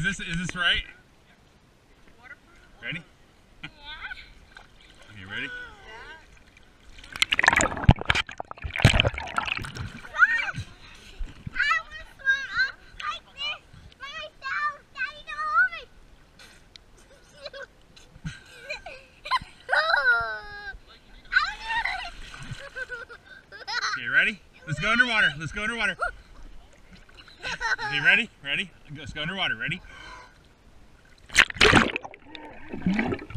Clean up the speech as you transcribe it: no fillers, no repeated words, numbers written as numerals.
this right? Ready? Okay, ready? Okay, ready? Let's go underwater. Let's go underwater. Okay, ready? Ready? Let's go underwater. Ready?